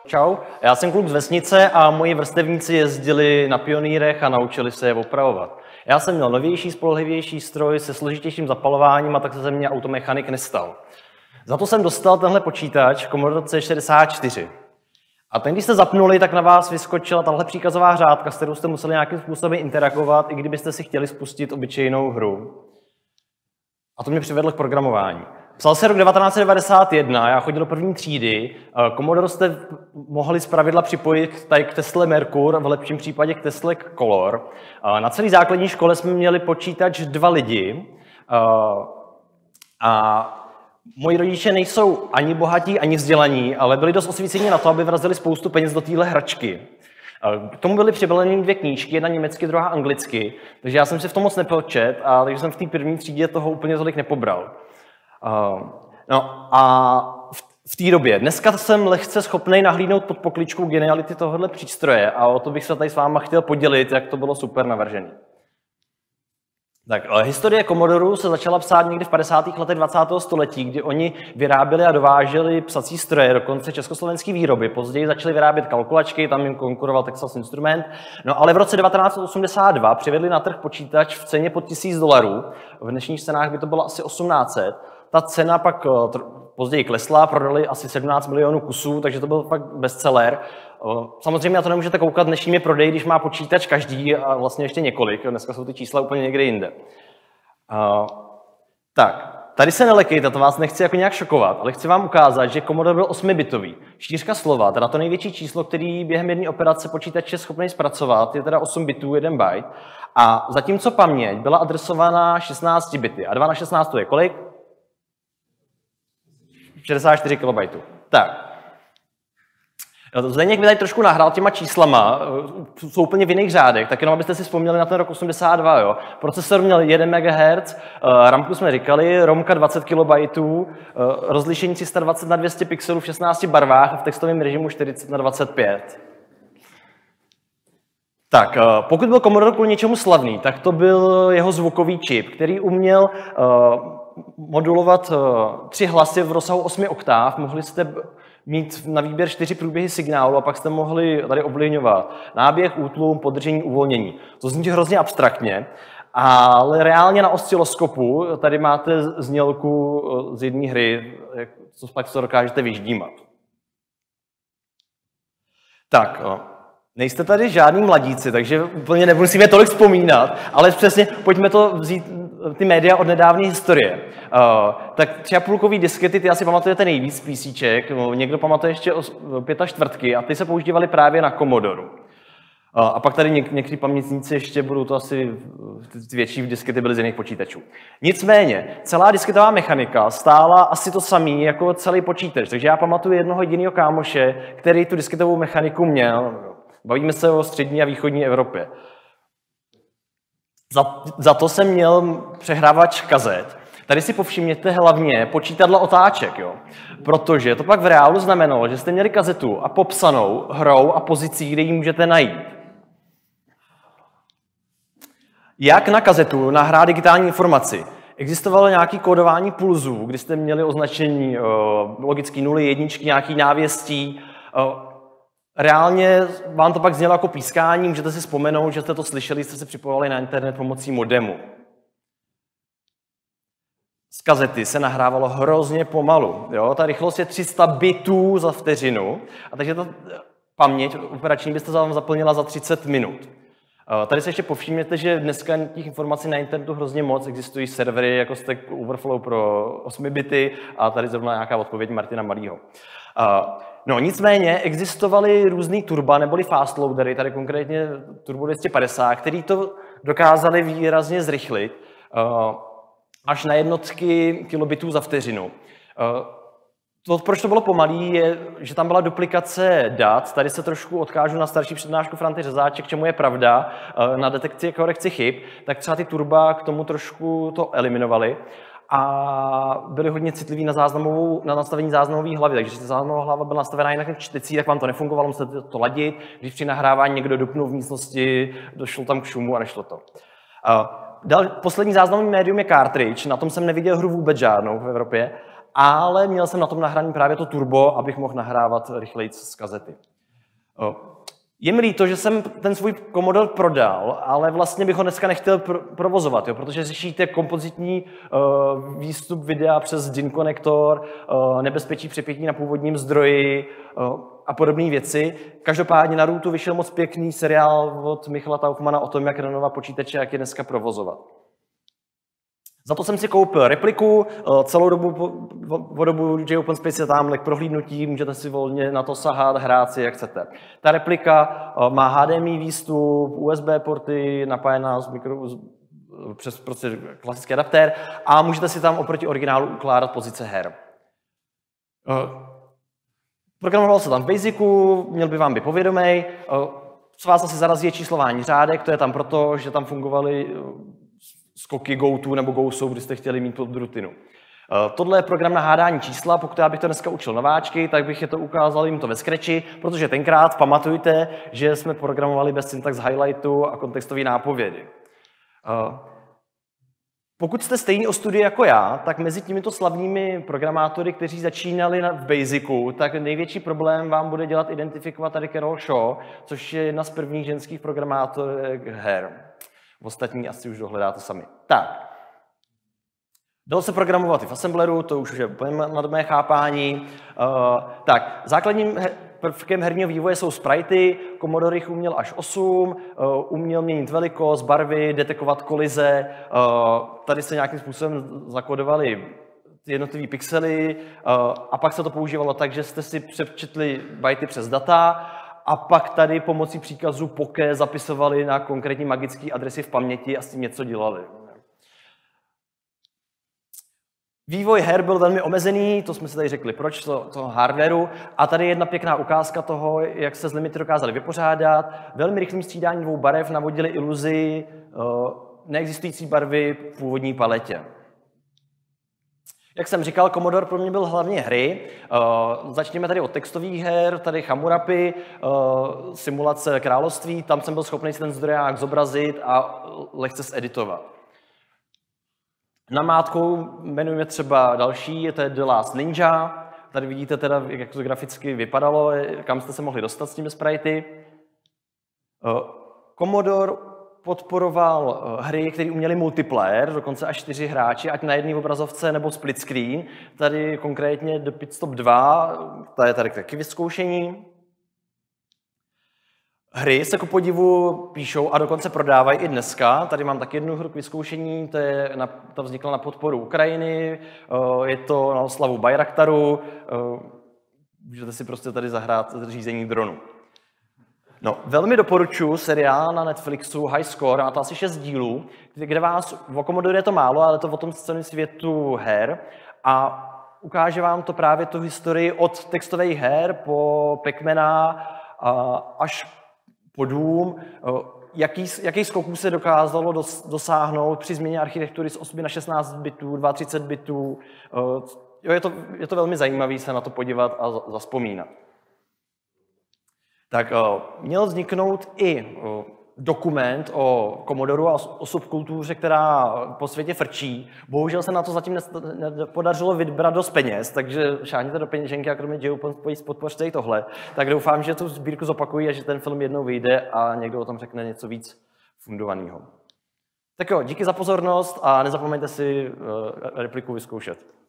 Čau, já jsem kluk z vesnice a moji vrstevníci jezdili na pionýrech a naučili se je opravovat. Já jsem měl novější, spolehlivější stroj se složitějším zapalováním a tak se ze mě automechanik nestal. Za to jsem dostal tenhle počítač Commodore C64. A ten, když jste zapnuli, tak na vás vyskočila tahle příkazová řádka, s kterou jste museli nějakým způsobem interagovat, i kdybyste si chtěli spustit obyčejnou hru. A to mě přivedlo k programování. Psal se rok 1991, já chodil do první třídy. Commodore jste mohli zpravidla připojit tady k Tesle Merkur, v lepším případě k Tesle Color. Na celé základní škole jsme měli počítač 2 lidi. A moji rodiče nejsou ani bohatí, ani vzdělaní, ale byli dost osvícení na to, aby vrazili spoustu peněz do téhle hračky. K tomu byly přibaleny 2 knížky, jedna německy, druhá anglicky, takže já jsem si v tom moc nepočet, a takže jsem v té první třídě toho úplně tolik nepobral. No a v té době. Dneska jsem lehce schopný nahlídnout pod pokličkou geniality tohohle přístroje a o to bych se tady s váma chtěl podělit, jak to bylo super navržené. Tak, historie Commodoru se začala psát někdy v 50. letech 20. století, kdy oni vyráběli a dováželi psací stroje, dokonce československé výroby. Později začali vyrábět kalkulačky, tam jim konkuroval Texas Instrument. No ale v roce 1982 přivedli na trh počítač v ceně pod $1000. V dnešních cenách by to bylo asi 1800. Ta cena pak později klesla, prodali asi 17 milionů kusů, takže to byl fakt bestseller. Samozřejmě na to nemůžete koukat dnešními prodeji, když má počítač každý a vlastně ještě několik. Dneska jsou ty čísla úplně někde jinde. Tak, tady se nelekejte, to vás nechci jako nějak šokovat, ale chci vám ukázat, že Commodore byl 8-bitový. 4 slova, teda to největší číslo, který během jedné operace počítač je schopný zpracovat, je teda 8 bitů, 1 byte. A zatímco paměť byla adresovaná 16 bity. A 2 na 16 to je kolik? 64 KB. Tak. Zdeněk mi tady trošku nahrál těma číslama, jsou úplně v jiných řádech, tak jenom abyste si vzpomněli na ten rok 82. Jo. Procesor měl 1 MHz, ramku jsme říkali, romka 20 KB, rozlišení 320 na 200 pixelů v 16 barvách a v textovém režimu 40 na 25. Tak, pokud byl Commodore kvůli něčemu slavný, tak to byl jeho zvukový čip, který uměl modulovat 3 hlasy v rozsahu 8 oktáv. Mohli jste mít na výběr 4 průběhy signálu a pak jste mohli tady ovlivňovat náběh, útlum, podržení, uvolnění. To zní hrozně abstraktně, ale reálně na osciloskopu tady máte znělku z jedné hry, co pak to dokážete vyždímat. Tak, nejste tady žádný mladíci, takže úplně nemusíme tolik vzpomínat, ale přesně pojďme to vzít ty média od nedávné historie. Tak 3,5kový diskety, ty asi pamatujete nejvíc písíček, někdo pamatuje ještě 45 a ty se používaly právě na Commodoru. A pak tady někteří pamětníci ještě budou to asi, ty větší diskety byly z jiných počítačů. Nicméně, celá disketová mechanika stála asi to samý jako celý počítač, takže já pamatuju jednoho jediného kámoše, který tu disketovou mechaniku měl. Bavíme se o střední a východní Evropě. Za to jsem měl přehrávač kazet. Tady si povšimněte hlavně počítadla otáček, jo? Protože to pak v reálu znamenalo, že jste měli kazetu a popsanou hrou a pozicí, kde ji můžete najít. Jak na kazetu nahrát digitální informaci? Existovalo nějaké kódování pulzů, kdy jste měli označení logický nuly, jedničky, nějaký návěstí. Reálně vám to pak znělo jako pískání, můžete si vzpomenout, že jste to slyšeli, jste se připojovali na internet pomocí modemu. Z kazety se nahrávalo hrozně pomalu. Jo? Ta rychlost je 300 bitů za vteřinu, a takže ta paměť operační byste vám zaplnila za 30 minut. Tady se ještě povšimněte, že dneska těch informací na internetu hrozně moc, existují servery jako Stack Overflow pro 8 bity a tady zrovna nějaká odpověď Martina Malýho. No nicméně existovaly různý turba neboli fast loadery, tady konkrétně Turbo 250, který to dokázali výrazně zrychlit až na jednotky kilobitů za vteřinu. To, proč to bylo pomalý, je, že tam byla duplikace dat. Tady se trošku odkážu na starší přednášku Franty Řezáče, k čemu je pravda, na detekci a korekci chyb, tak třeba ty turba k tomu trošku to eliminovali. A byli hodně citliví na nastavení záznamové hlavy, takže když záznamová hlava byla nastavená jinak v čtecí, tak vám to nefungovalo, musíte to ladit. Když při nahrávání někdo dupnul v místnosti, došlo tam k šumu a nešlo to. Poslední záznamový médium je cartridge, na tom jsem neviděl hru vůbec žádnou v Evropě. ale měl jsem na tom nahraný právě to turbo, abych mohl nahrávat rychleji z kazety. Je mi líto, že jsem ten svůj Commodore prodal, ale vlastně bych ho dneska nechtěl provozovat, jo, protože řešíte kompozitní výstup videa přes DIN konektor, nebezpečí přepětí na původním zdroji a podobné věci. Každopádně na Rootu vyšel moc pěkný seriál od Michala Taufmana o tom, jak renovat počítače, jak je dneska provozovat. Za to jsem si koupil repliku, celou dobu J OpenSpace je tam k prohlídnutí, můžete si volně na to sahat, hrát si, jak chcete. Ta replika má HDMI výstup, USB porty, napájená přes prostě klasický adaptér a můžete si tam oproti originálu ukládat pozice her. Programoval se tam v Basicu, měl by vám být povědomý. Co vás asi zarazí je číslování řádek, to je tam proto, že tam fungovaly skoky GoTo nebo GoSoup, když jste chtěli mít pod rutinu. Tohle je program na hádání čísla, pokud já bych to dneska učil nováčky, tak bych je to ukázal jim to ve Scratchi, protože tenkrát pamatujte, že jsme programovali bez syntax highlightu a kontextové nápovědy. Pokud jste stejný o studii jako já, tak mezi těmito slavnými programátory, kteří začínali v Basicu, tak největší problém vám bude dělat identifikovat tady Carol Shaw, což je jedna z prvních ženských programátorek her. Ostatní asi už dohledáte sami. Tak. Dalo se programovat i v Assembleru, to už je úplně nad mé chápání. Tak, základním prvkem herního vývoje jsou spritey, Commodore jich uměl až 8, uměl měnit velikost, barvy, detekovat kolize, tady se nějakým způsobem zakodovaly jednotlivé pixely a pak se to používalo tak, že jste si přečetli bajty přes data a pak tady pomocí příkazu poke zapisovali na konkrétní magické adresy v paměti a s tím něco dělali. Vývoj her byl velmi omezený, to jsme si tady řekli, proč toho hardwareu. A tady je jedna pěkná ukázka toho, jak se s limity dokázali vypořádat. Velmi rychlým střídáním dvou barev navodili iluzi neexistující barvy v původní paletě. Jak jsem říkal, Commodore pro mě byl hlavně hry. Začněme tady od textových her, tady Hammurapi, simulace království, tam jsem byl schopný si ten zdroják zobrazit a lehce zeditovat. Namátkou jmenujeme třeba další, je to The Last Ninja. Tady vidíte teda, jak to graficky vypadalo, kam jste se mohli dostat s těmi spritey. Commodore podporoval hry, které uměly multiplayer, dokonce až 4 hráči, ať na jedné obrazovce nebo split screen. Tady konkrétně The Pit Stop 2, to je tady taky vyzkoušení. Hry se ku podivu píšou a dokonce prodávají i dneska. Tady mám taky jednu hru k vyzkoušení, ta vznikla na podporu Ukrajiny, je to na oslavu Bayraktaru, můžete si prostě tady zahrát řízení dronu. No, velmi doporučuji seriál na Netflixu High Score, má to asi 6 dílů, kde vás, o Commodore je to málo, ale to o tom celém světu her a ukáže vám to právě tu historii od textových her po Pac-Mana až po Doom, jakých skoků se dokázalo dosáhnout při změně architektury z 8 na 16 bitů, 32 bitů. Je to velmi zajímavé se na to podívat a zavzpomínat. Tak měl vzniknout i dokument o Commodoru a o subkultuře, která po světě frčí. Bohužel se na to zatím nepodařilo vybrat dost peněz, takže šáhněte do peněženky a kromě J OpenSpace podpořte i tohle. Tak doufám, že tu sbírku zopakují a že ten film jednou vyjde a někdo o tom řekne něco víc fundovaného. Tak jo, díky za pozornost a nezapomeňte si repliku vyzkoušet.